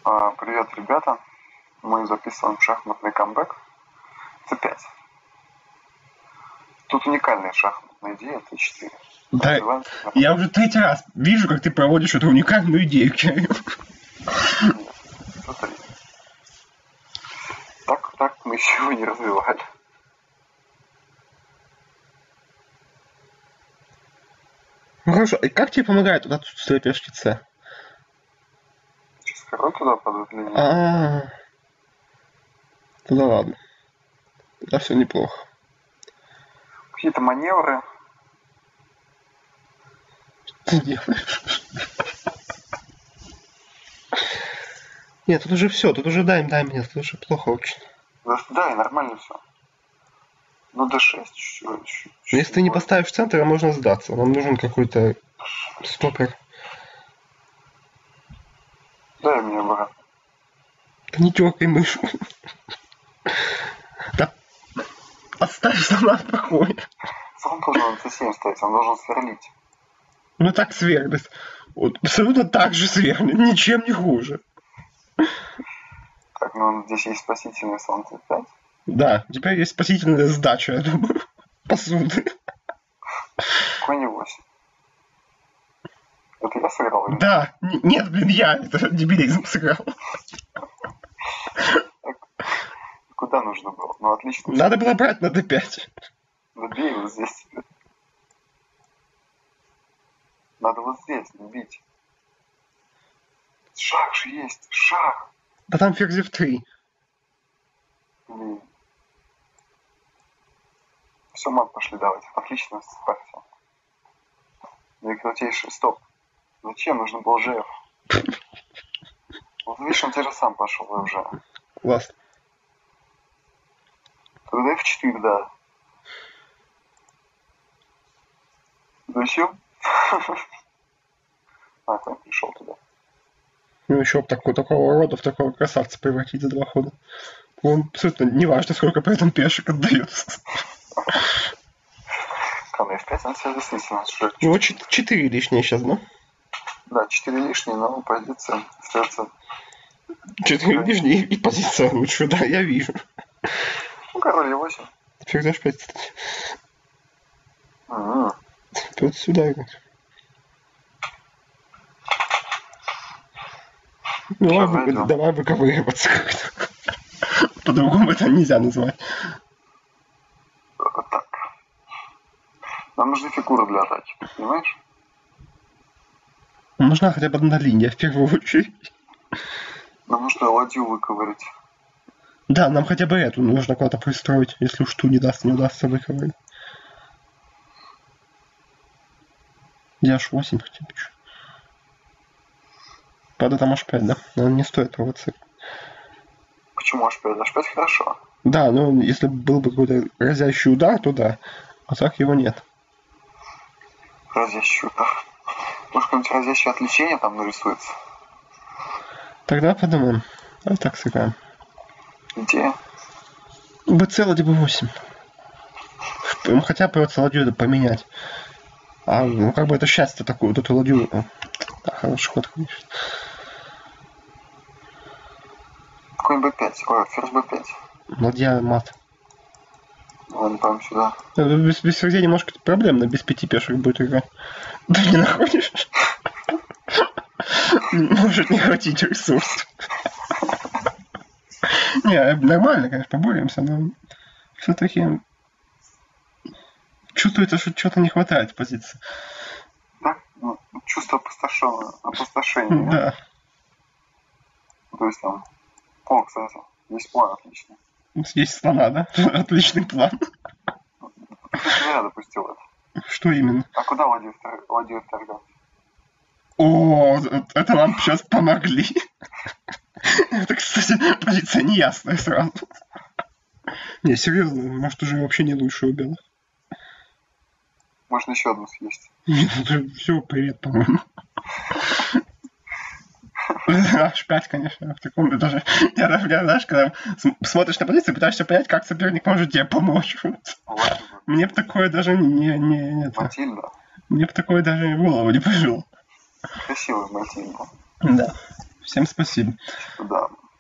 Привет, ребята. Мы записываем шахматный камбэк c5. Тут уникальная шахматная идея c4. Да, я уже третий раз вижу, как ты проводишь эту уникальную идею, Кирилл. Нет, смотри. Так мы еще его не развивали. Ну хорошо, и как тебе помогает вот отсутствие пешки С? Сейчас король туда пододвинем. Тогда ладно. Тогда все неплохо. Какие-то маневры. Что ты делаешь? Нет, тут уже все, тут уже дай мне, тут уже плохо очень. Да, и нормально все. Ну, d6 чуть-чуть. Если ты не поставишь в центр, можно сдаться. Нам нужен какой-то стопер. Дай мне обратно. Да не дергай мышу. Да. Оставь сама в покое. Сам должен на c7 ставить, он должен сверлить. Ну так сверлит. Вот, абсолютно так же сверлит, ничем не хуже. Так, ну здесь есть спасительный слон c5. Да, теперь есть спасительная сдача, я думаю, посуды. Конь 8. Это я сыграл? Или? Да, нет, блин, я это дебилизм сыграл. Так, куда нужно было? Ну, отлично. Надо было брать на d5. Бей вот здесь тебе. Надо вот здесь бить. Шаг же есть, шаг. Да там ферзь f3. Блин. Все, мат пошли давать. Отлично, партия. Наикрутейший, стоп. Зачем? Нужно было GF. Вот видишь, он те же сам пошел уже. Класс. Тогда F4, да. Зачем? Конь пришел туда. Ну еще такого рода в такого красавца превратить за 2 хода. Он абсолютно не важно, сколько при этом пешек отдается. Конь F5, он себя действительно сжег. У него 4 лишние сейчас, да? Да, 4 лишние, но позиция остается. 4 лишние и позиция лучше, да, я вижу. Ну, король E8. Ферзь H5, кстати. Вот сюда играть. Давай выковыриваться как-то. По-другому это нельзя назвать. Так. Нам нужны фигуры для атаки, понимаешь? Нужна хотя бы одна линия, в первую очередь. Нам нужно ладью выковырить. Да, нам хотя бы эту нужно куда-то пристроить, если уж ту не удастся выковырить. Я H8 хотя бы. Правда, там H5, да? Но не стоит провоцировать. Почему H5? H5 хорошо. Да, но если был бы какой-то разящий удар, то да. А так его нет. Разящий удар. Может, какое-нибудь разящее отвлечение там нарисуется? Тогда подумаем. Давай так сыграем. Идея? BC ладья B8. Хотя придется ладью это поменять. Ну как бы это счастье такое, вот эту ладью. Да, хороший ход, конечно. Конь B5. Ой, ферзь B5. Ладья мат. Ладно, пойдем сюда. Без ферзя немножко проблемно, без 5 пешек будет играть. Да не находишь? Может не хватить ресурсов. Не, нормально, конечно, поборемся, но все-таки чувствуется, что чего-то не хватает в позиции. Да? Ну, чувство опустошения. Да. То есть там... О, кстати, есть план отличный. Есть слона, да? Отличный план. Ты зря допустил это. Что именно? А куда ладью тогда? О, это нам сейчас помогли. Это, кстати, позиция неясная сразу. Не, серьезно, может уже вообще не лучше у белых. Можно еще одну съесть. Все, привет, по-моему. H5, конечно, в таком даже... Я знаешь, когда смотришь на позицию, пытаешься понять, как соперник может тебе помочь. Мне бы такое даже не Матильда. Мне бы такое даже в голову не пришло. Красивая Матильда. Да. Всем спасибо. Да.